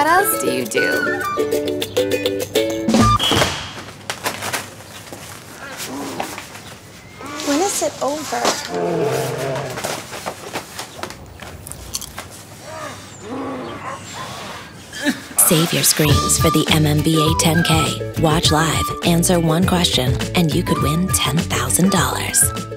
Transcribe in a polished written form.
What else do you do? When is it over? Save your screams for the MMVA 10K. Watch live, answer one question, and you could win $10,000.